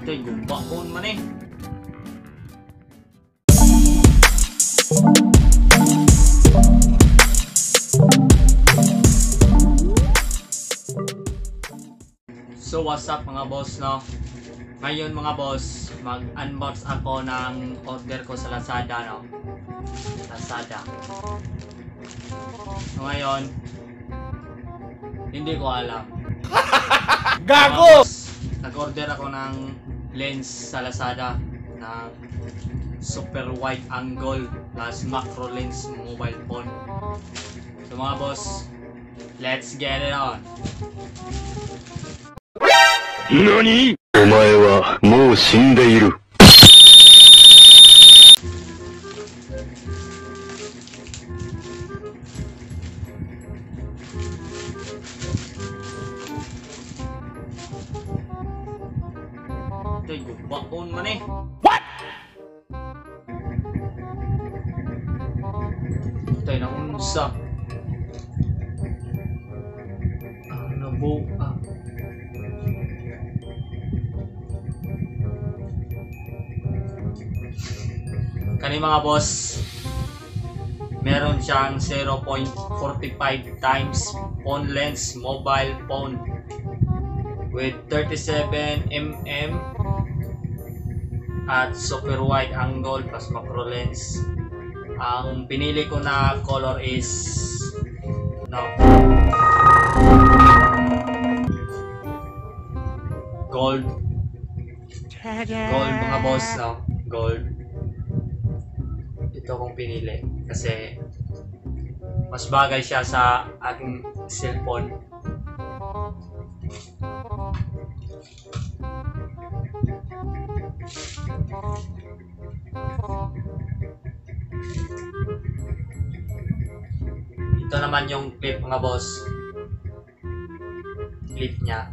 Ito'y gumba phone man eh. So what's up mga boss, no? Ngayon mga boss, mag-unbox ako ng order ko sa Lazada, no? Lazada. So ngayon, hindi ko alam. Gago! Nag-order ako ng lens sa Lazada na super wide angle plus macro lens mobile phone. So mga boss, let's get it on! NANI?! お前はもう死んでいる。 Ito'y gumba phone man eh. What?! Ito'y naunsa. Nabuka. Kani mga boss, meron siyang 0.45 times phone lens mobile phone with 37mm at super wide angle plus macro lens. Ang pinili ko na color is gold mga boss, no? Gold. Ito kong pinili kasi mas bagay siya sa aking cellphone. Ito naman yung clip mga boss. Clip niya.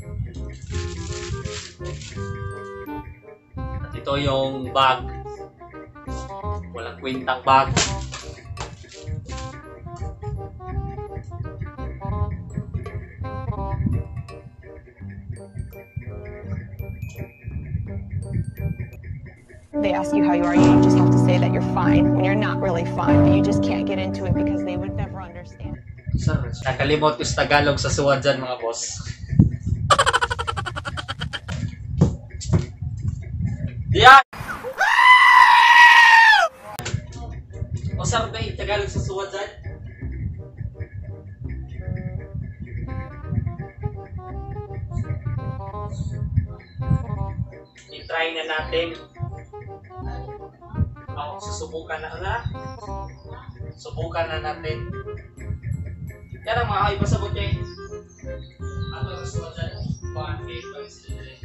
At ito yung bag. Walang kwintang bag. They ask you how you are, you just have to say that you're fine when you're not really fine, but you just can't get into it because they would never understand. Sir, nakalimot ko sa Tagalog sa suwad dyan mga boss. Diyan! O sir, may Tagalog sa suwad dyan? I-try na natin. Susubukan na. Subukan na natin. Kaya mga kayo pasabot niya eh. Ano yung suwad dyan? Bakit? Bakit sila dyan?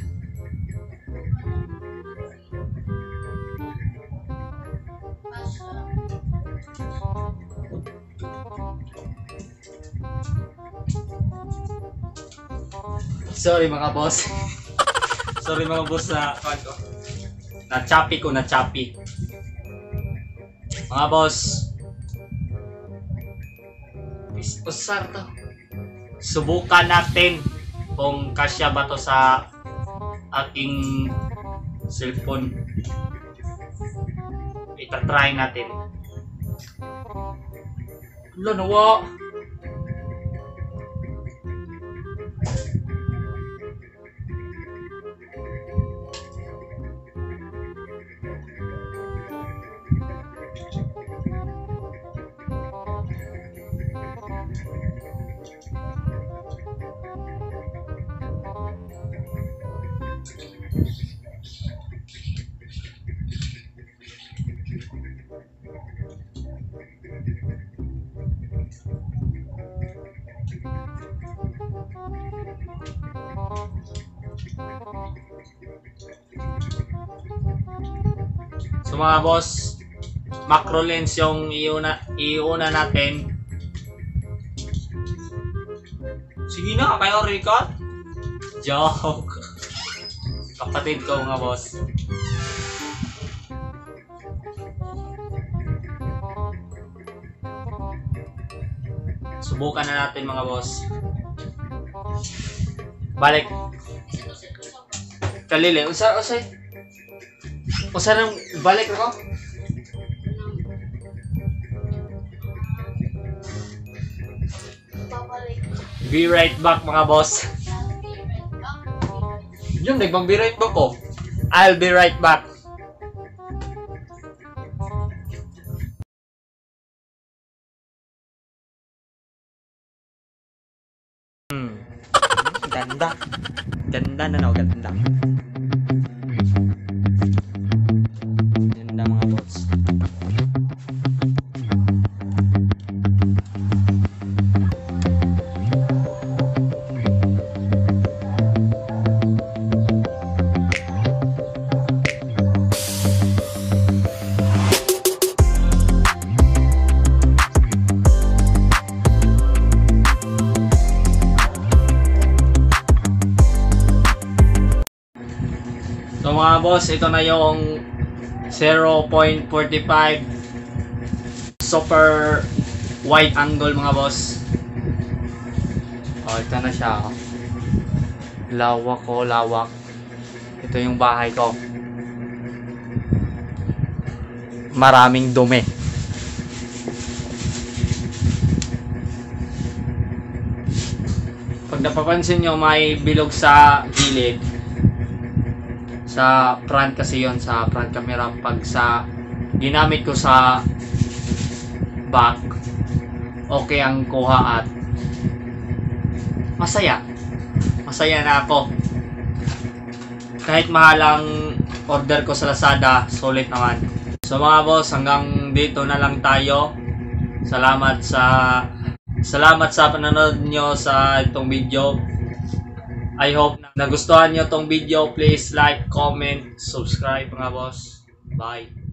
Sorry mga boss. Sorry mga boss na choppy ko, na choppy. Mga boss, usar to. Subukan natin kung kasya ba to sa aking cellphone. Ita-try natin. Wala nawa. So mga boss, macro lens yung iuna natin. Sige na, kayo record. Joke. Kapatid ko mga boss. Subukan na natin mga boss. Balik. Kalili, usa nang balik ako? Be right back mga boss. Yung nagbang be right back ko. I'll be right back. Ganda. Ganda na no, ganda. Ganda mga boss. So mga boss, ito na yung 0.45 super wide angle mga boss. Oh, ito na siya. Oh. Lawak ko, lawak. Ito yung bahay ko. Maraming dumi. Pag napapansin nyo, may bilog sa gilid. Sa front kasi yon, sa front camera. Pag sa ginamit ko sa back, okay ang kuha at masaya na ako. Kahit mahal ang order ko sa Lazada, sulit naman. So mga boss, hanggang dito na lang tayo. Salamat sa panonood nyo sa itong video. I hope na nagustuhan nyo tong video. Please like, comment, subscribe mga boss. Bye.